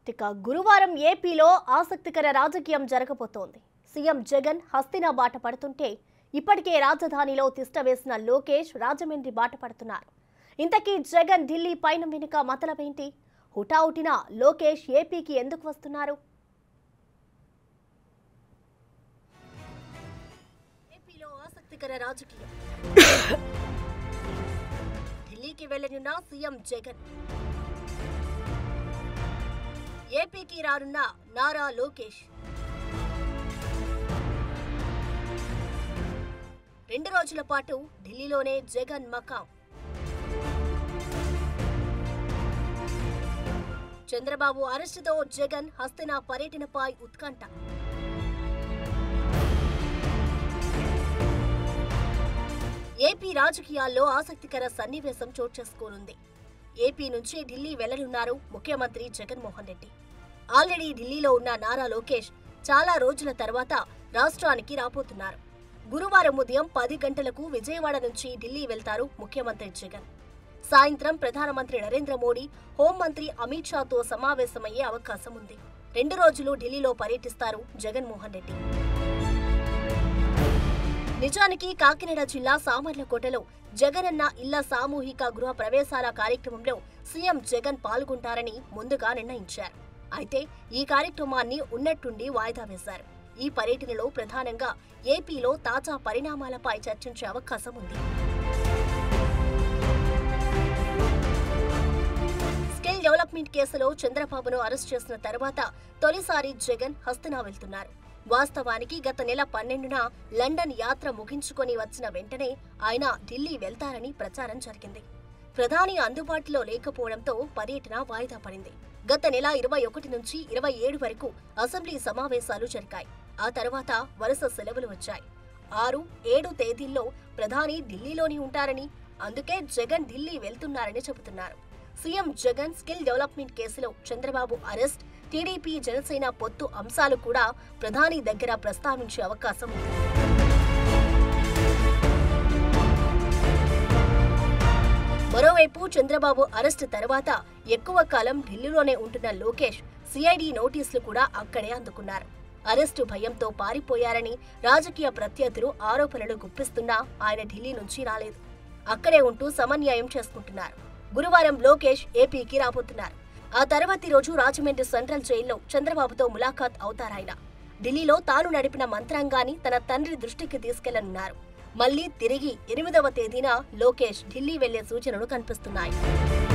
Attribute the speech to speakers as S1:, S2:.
S1: ఇక గురువారం ఏపీలో ఆసక్తికర రాజకీయం జరగబోతోంది. సీఎం జగన్ హస్తినా బాట పడుతుంటే ఇప్పటికే రాజధానిలో తిష్టవేసిన లోకేష్ రాజమండ్రి బాట పడుతున్నారు. ఇంతకీ జగన్ ఢిల్లీ పైన వెనుక మతలబేంటి? హుటాహుటిన లోకేష్ ఏపీకి ఎందుకు వస్తున్నారు? ఏపీలో ఆసక్తికర రాజకీయం. ఢిల్లీకి వెళ్లనున్న సీఎం జగన్, ఏపీకి రానున్న నారా లోకేష్. 2 రోజుల పాటు ఢిల్లీలోనే జగన్ మకాం. చంద్రబాబు అరెస్టుతో జగన్ హస్తినా పర్యటనపై ఉత్కంఠ. ఏపీ రాజకీయాల్లో ఆసక్తికర సన్నివేశం చోటు చేసుకోనుంది. ఏపీ నుంచి ఢిల్లీ వెళ్లనున్నారు ముఖ్యమంత్రి జగన్మోహన్ రెడ్డి. ఆల్రెడీ ఢిల్లీలో ఉన్న నారా లోకేష్ చాలా రోజుల తర్వాత రాష్ట్రానికి రాబోతున్నారు. గురువారం ఉదయం 10 గంటలకు విజయవాడ నుంచి ఢిల్లీ వెళ్తారు ముఖ్యమంత్రి జగన్. సాయంత్రం ప్రధానమంత్రి నరేంద్ర మోడీ, హోంమంత్రి అమిత్ షాతో సమావేశమయ్యే అవకాశం ఉంది. 2 రోజులు ఢిల్లీలో పర్యటిస్తారు జగన్మోహన్ రెడ్డి. నిజానికి కాకినాడ జిల్లా సామర్లకోటలో జగనన్న ఇళ్ల సామూహిక గృహ ప్రవేశాల కార్యక్రమంలో సీఎం జగన్ పాల్గొంటారని ముందుగా నిర్ణయించారు. అయితే ఈ కార్యక్రమాన్ని ఉన్నట్టుండి వాయిదా వేశారు. ఈ పర్యటనలో ప్రధానంగా ఏపీలో తాజా పరిణామాలపై చర్చించే అవకాశం ఉంది. స్కిల్ డెవలప్మెంట్ కేసులో చంద్రబాబును అరెస్ట్ చేసిన తర్వాత తొలిసారి జగన్ హస్తినా వెళ్తున్నారు. వాస్తవానికి గత నెల 12న లండన్ యాత్ర ముగించుకొని వచ్చిన వెంటనే ఆయన ఢిల్లీ వెళ్తారని ప్రచారం జరిగింది. ప్రధాని అందుబాటులో లేకపోవడంతో పర్యటన వాయిదా పడింది. గత నెల 21 నుంచి 27 వరకు అసెంబ్లీ సమావేశాలు జరిగాయి. ఆ తర్వాత వరుస సెలవులు వచ్చాయి. 6, 7 తేదీల్లో ప్రధాని ఢిల్లీలోని ఉంటారని, అందుకే జగన్ ఢిల్లీ వెళ్తున్నారని చెబుతున్నారు. సీఎం జగన్ స్కిల్ డెవలప్మెంట్ కేసులో చంద్రబాబు అరెస్ట్, టీడీపీ జనసేన పొత్తు అంశాలు కూడా ప్రధాని దగ్గర ప్రస్తావించే అవకాశం ఉంది. మరోవైపు చంద్రబాబు అరెస్టు తర్వాత ఎక్కువ కాలం ఢిల్లీలోనే ఉంటున్న లోకేష్ సిఐడి నోటీసులు కూడా అక్కడే అందుకున్నారు. అరెస్టు భయంతో పారిపోయారని రాజకీయ ప్రత్యర్థులు ఆరోపణలు గుప్పిస్తున్నా ఆయన ఢిల్లీ నుంచి రాలేదు. అక్కడే ఉంటూ సమన్యాయం చేసుకుంటున్నారు. గురువారం లోకేష్ ఏపీకి రాబోతున్నారు. ఆ తర్వాతి రోజు రాజమండ్రి సెంట్రల్ జైల్లో చంద్రబాబుతో ములాఖాత్ అవుతారాయన. ఢిల్లీలో తాను నడిపిన మంత్రాంగాన్ని తన తండ్రి దృష్టికి తీసుకెళ్లనున్నారు. మళ్లీ తిరిగి 8వ తేదీన లోకేష్ ఢిల్లీ వెళ్లే సూచనలు కనిపిస్తున్నాయి.